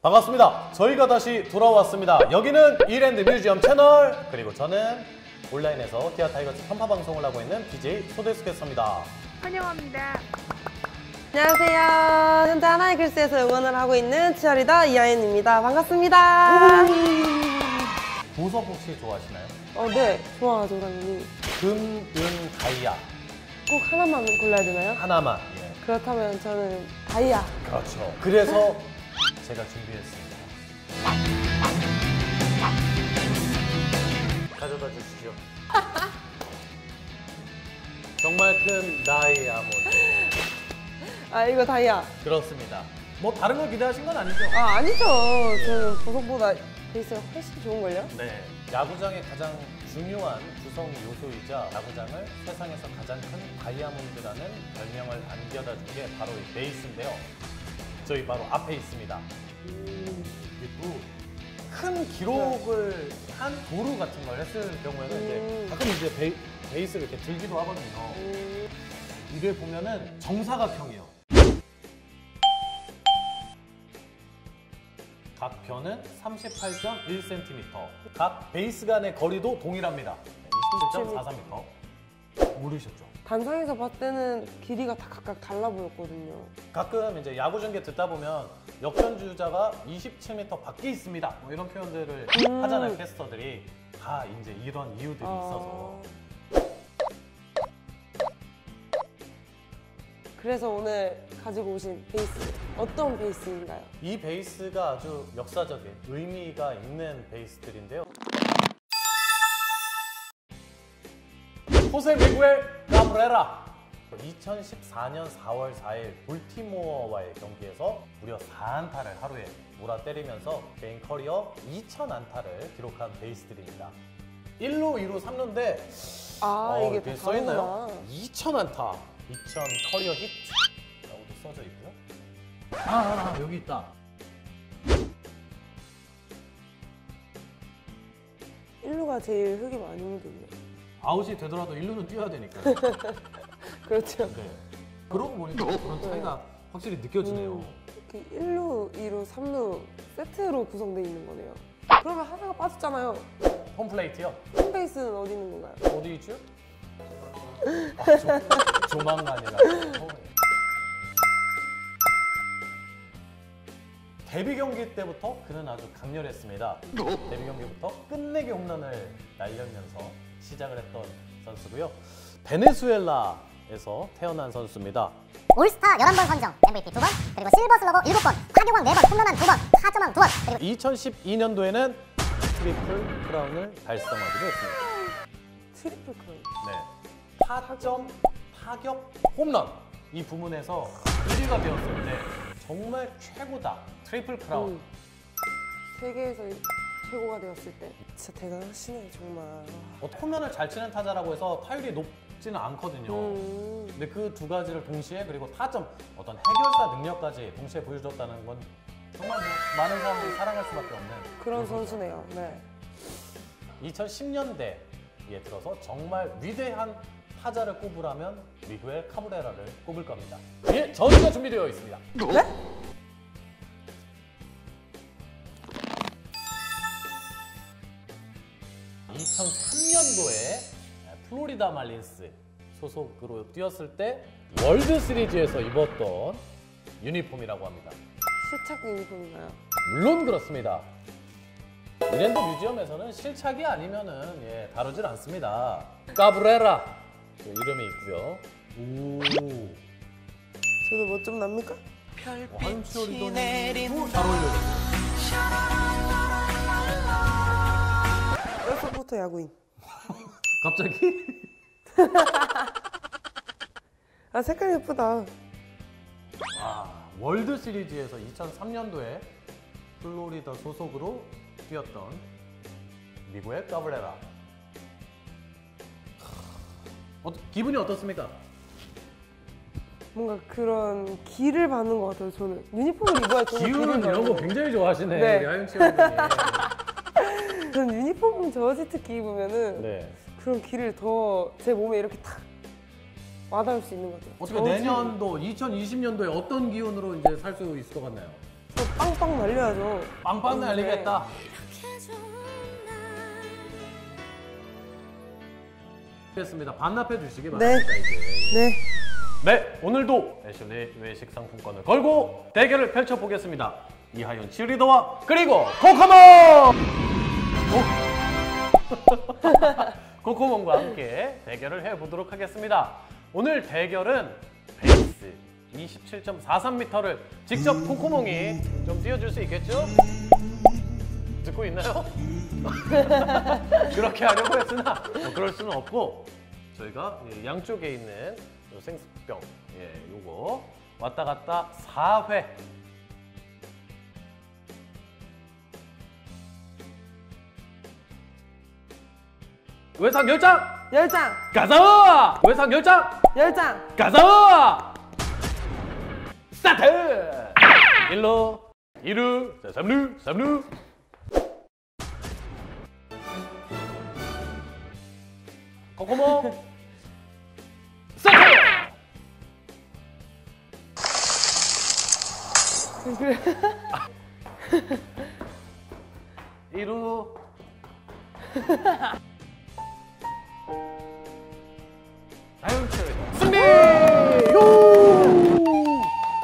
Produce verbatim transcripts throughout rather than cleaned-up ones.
반갑습니다. 저희가 다시 돌아왔습니다. 여기는 이랜드 뮤지엄 채널, 그리고 저는 온라인에서 기아 타이거즈 편파 방송을 하고 있는 디제이 소데스케서입니다. 환영합니다. 안녕하세요. 현재 하나의 글스에서 응원을 하고 있는 치어리더 이하연입니다. 반갑습니다. 보석 혹시 좋아하시나요? 어, 네. 좋아하죠, 당연히. 금, 은, 다이아. 꼭 하나만 골라야 되나요? 하나만. 예. 그렇다면 저는 다이아. 그렇죠. 그래서 제가 준비했습니다. 가져다 주시죠. 정말 큰 다이아몬드. 아, 이거 다이아. 그렇습니다. 뭐 다른 걸 기대하신 건 아니죠? 아, 아니죠. 저는 보석보다 베이스가 훨씬 좋은걸요? 네. 야구장의 가장 중요한 구성 요소이자 야구장을 세상에서 가장 큰 다이아몬드라는 별명을 안겨다 준 게 바로 이 베이스인데요. 저희 바로 앞에 있습니다. 음. 그리고 큰 기록을 한 도루 같은 걸 했을 경우에는 이제 음. 가끔 이제 베이, 베이스를 이렇게 들기도 하거든요. 음. 이게 보면은 정사각형이에요. 각 변은 삼십팔 점 일 센티미터. 각 베이스 간의 거리도 동일합니다. 이십칠 점 사삼 미터. 모르셨죠? 단상에서 봤을 때는 길이가 다 각각 달라 보였거든요. 가끔 이제 야구 중계 듣다 보면 역전 주자가 이십칠 미터 밖에 있습니다. 뭐 이런 표현들을 음. 하잖아요, 캐스터들이. 다 이제 이런 이유들이 아... 있어서. 그래서 오늘 가지고 오신 베이스, 어떤 베이스인가요? 이 베이스가 아주 역사적인 의미가 있는 베이스들인데요. 호세 미구엘 가브레라. 이천십사 년 사월 사일 볼티모어와의 경기에서 무려 사 안타를 하루에 몰아 때리면서 개인 커리어 이천 안타를 기록한 베이스들입니다. 일 루, 이 루, 삼 루인데 아, 어, 이게 다 써있나요? 다르구나. 이천 안타, 이천 커리어 히트라고도 써져 있고요. 아, 아, 아 여기 있다. 일 루가 제일 흙이 많이 묻었네. 아웃이 되더라도 일 루는 뛰어야 되니까. 그렇죠. 네. 그러고 보니까 그런 차이가 확실히 느껴지네요. 음, 이렇게 일 루, 이 루, 삼 루 세트로 구성되어 있는 거네요. 그러면 하나가 빠졌잖아요. 홈플레이트요? 홈베이스는 어디 있는 건가요? 어디 있죠? 아, 조, 조만간이라. 데뷔 경기 때부터 그는 아주 강렬했습니다. 데뷔 경기부터 끝내기 홈런을 날리면서 시작을 했던 선수고요. 베네수엘라에서 태어난 선수입니다. 올스타 열한 번 선정, 엠브이피 두 번, 그리고 실버슬러거 일곱 번, 타격왕 네 번, 홈런왕 두 번, 타점왕 두 번, 그리고 이천십이 년도에는 트리플 크라운을 달성하기도 했습니다. 트리플 크라운. 네. 타점, 타격, 홈런 이 부문에서 일 위가 되었을 때 정말 최고다. 트리플 크라운. 음. 세계에서 최고가 되었을 때 진짜 대단하시네요, 정말. 어, 홈런을 잘 치는 타자라고 해서 타율이 높지는 않거든요. 음. 근데 그 두 가지를 동시에 그리고 타점, 어떤 해결사 능력까지 동시에 보여줬다는 건 정말 뭐 많은 사람들이 사랑할 수밖에 없는 그런 선수죠. 선수네요. 네. 이천십 년대에 들어서 정말 위대한 타자를 꼽으라면 미구엘 카브레라를 꼽을 겁니다. 예, 저지가 준비되어 있습니다. 네? 이천삼 년도에 플로리다 말린스 소속으로 뛰었을 때 월드 시리즈에서 입었던 유니폼이라고 합니다. 실착 유니폼인가요? 물론 그렇습니다. 이랜드 뮤지엄에서는 실착이 아니면은 예, 다루질 않습니다. 까브레라 그 이름이 있고요. 오, 저도 뭐 좀 납니까? 한치어리더님도 잘 어울려요. 뼛속부터 야구인. 갑자기? 아, 색깔 예쁘다. 와, 월드 시리즈에서 이천삼 년도에 플로리다 소속으로 뛰었던 미구엘 까브레라. 어, 기분이 어떻습니까? 뭔가 그런 기를 받는 것 같아요, 저는. 유니폼을 입어야 저는 기운은 기를 이런 거 받아요. 굉장히 좋아하시네, 네. 우리 하영 씨어머니. 전 유니폼 저지 특히 입으면은 네. 그런 기를 더 제 몸에 이렇게 탁 와닿을 수 있는 것 같아요. 어떻게 저지. 내년도 이천이십 년도에 어떤 기운으로 이제 살 수 있을 것 같나요? 또 빵빵 날려야죠. 빵빵 날리겠다. 됐습니다. 반납해 주시기 바랍니다. 네. 이제. 네. 네, 오늘도 애슐리 외식 상품권을 걸고 대결을 펼쳐보겠습니다. 이하윤 치어리더와 그리고 코코몽! 코코몽과 함께 대결을 해보도록 하겠습니다. 오늘 대결은 베이스 이십칠 점 사삼 미터를 직접 코코몽이 좀 띄워줄 수 있겠죠? 듣고 있나요? 그렇게 하려고 했으나 뭐 그럴 수는 없고 저희가 양쪽에 있는 요 생수병 예, 요거 왔다 갔다 사 회 외상 열 장! 열 장! 가자! 외상 열 장! 열 장! 가자! 스타트! 일 루, 이 루, 삼 루, 삼 루 코코몽 스타트! 이 루 아유, 승리! 요!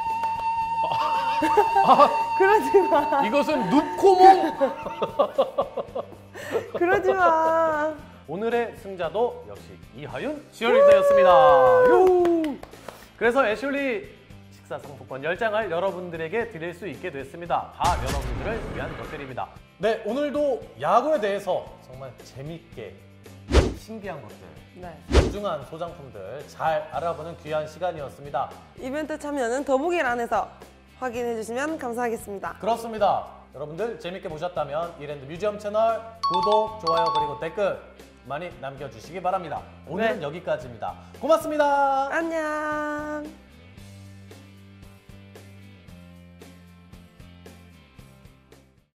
아, 그러지 마. 이것은 눕코몽! 그러지 마. 오늘의 승자도 역시 이하윤 치어리더였습니다. 요! 그래서 애슐리 식사 상품권 열 장을 여러분들에게 드릴 수 있게 됐습니다. 다 여러분들을 위한 것들입니다. 네, 오늘도 야구에 대해서 정말 재밌게 신기한 것들, 네. 소중한 소장품들 잘 알아보는 귀한 시간이었습니다. 이벤트 참여는 더보기란에서 확인해 주시면 감사하겠습니다. 그렇습니다. 여러분들 재밌게 보셨다면 이랜드 뮤지엄 채널 구독, 좋아요 그리고 댓글 많이 남겨주시기 바랍니다. 오늘은 네. 여기까지입니다. 고맙습니다. 안녕.